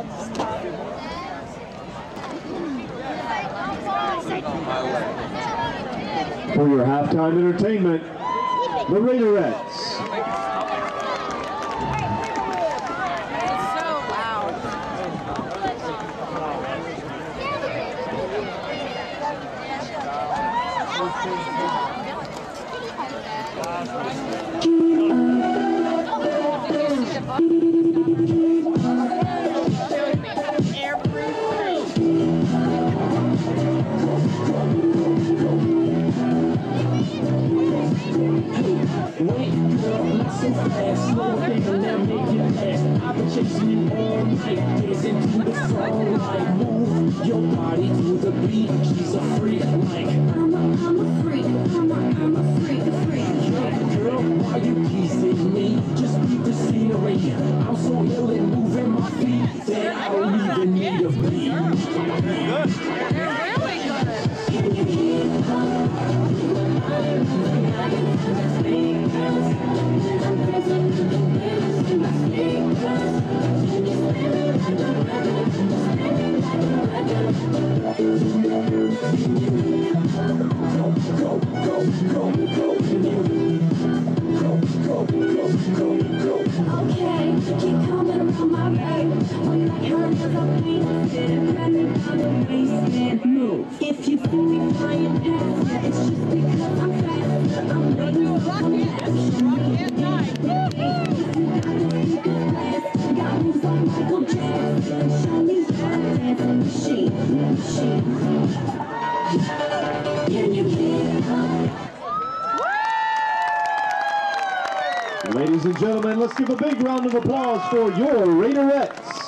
For your halftime entertainment, the Raiderettes. Wait, girl, not so fast. Slow down, now make it last. I've been chasing you all night, dancing to the sunlight. Move your body to the beat. She's a freak, like I'm a freak. I'm a freak. Yeah, girl, why you teasing me? Just beat the scenery. I'm so ill at moving my feet that I don't even need a beat. Good. You're really good. Okay, keep coming around my way. When I heard as I'm dancing, running down the waistband. Move. If you see me flying past, yeah, it's just because I'm faster. I'm waiting for some action. Rock it night. If you got the secret blast, got moves like Michael Jackson. Show me your dancing machine. Can you get up? Ladies and gentlemen, let's give a big round of applause for your Raiderettes.